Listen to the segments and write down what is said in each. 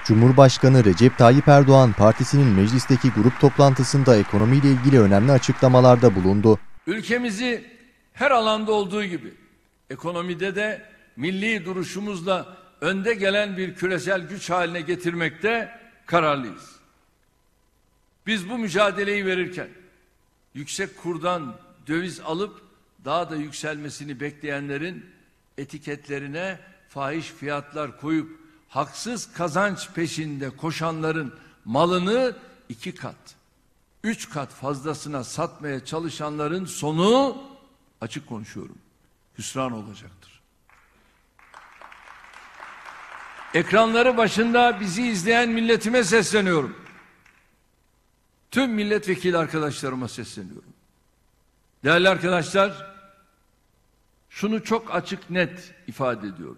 Cumhurbaşkanı Recep Tayyip Erdoğan, partisinin meclisteki grup toplantısında ekonomiyle ilgili önemli açıklamalarda bulundu. Ülkemizi her alanda olduğu gibi ekonomide de milli duruşumuzla önde gelen bir küresel güç haline getirmekte kararlıyız. Biz bu mücadeleyi verirken yüksek kurdan döviz alıp daha da yükselmesini bekleyenlerin etiketlerine fahiş fiyatlar koyup haksız kazanç peşinde koşanların malını 2 kat, 3 kat fazlasına satmaya çalışanların sonu, açık konuşuyorum, hüsran olacaktır. Ekranları başında bizi izleyen milletime sesleniyorum. Tüm milletvekili arkadaşlarıma sesleniyorum. Değerli arkadaşlar, şunu çok açık net ifade ediyorum.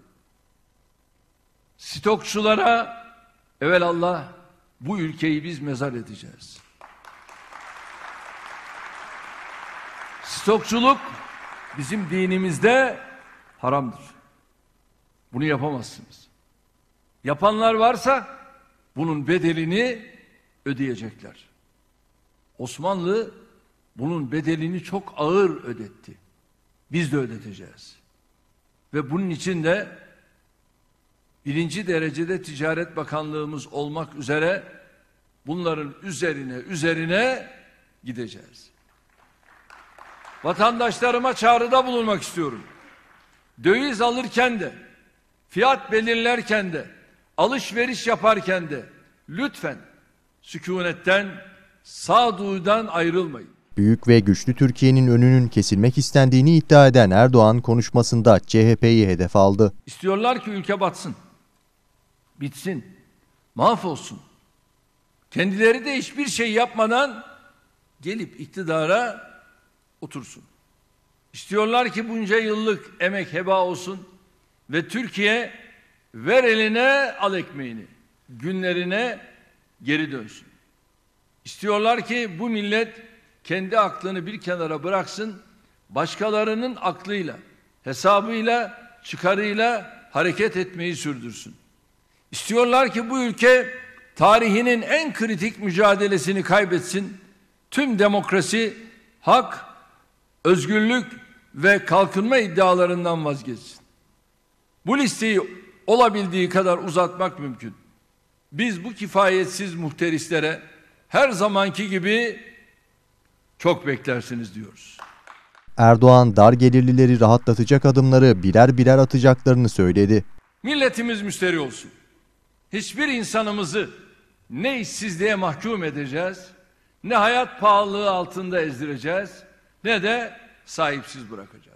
Stokçulara evelallah bu ülkeyi biz mezar edeceğiz. Stokçuluk bizim dinimizde haramdır. Bunu yapamazsınız. Yapanlar varsa bunun bedelini ödeyecekler. Osmanlı bunun bedelini çok ağır ödetti. Biz de ödeteceğiz. Ve bunun için de birinci derecede Ticaret Bakanlığımız olmak üzere bunların üzerine gideceğiz. Vatandaşlarıma çağrıda bulunmak istiyorum. Döviz alırken de, fiyat belirlerken de, alışveriş yaparken de lütfen sükunetten, sağduyudan ayrılmayın. Büyük ve güçlü Türkiye'nin önünün kesilmek istendiğini iddia eden Erdoğan konuşmasında CHP'yi hedef aldı. İstiyorlar ki ülke batsın, bitsin, mahvolsun. Kendileri de hiçbir şey yapmadan gelip iktidara otursun. İstiyorlar ki bunca yıllık emek heba olsun ve Türkiye ver eline al ekmeğini günlerine geri dönsün. İstiyorlar ki bu millet kendi aklını bir kenara bıraksın, başkalarının aklıyla, hesabıyla, çıkarıyla hareket etmeyi sürdürsün. İstiyorlar ki bu ülke tarihinin en kritik mücadelesini kaybetsin, tüm demokrasi, hak, özgürlük ve kalkınma iddialarından vazgeçsin. Bu listeyi olabildiği kadar uzatmak mümkün. Biz bu kifayetsiz muhterislere her zamanki gibi çok beklersiniz diyoruz. Erdoğan, dar gelirlileri rahatlatacak adımları birer birer atacaklarını söyledi. Milletimiz müşteri olsun. Hiçbir insanımızı ne işsizliğe mahkum edeceğiz, ne hayat pahalılığı altında ezdireceğiz, ne de sahipsiz bırakacağız.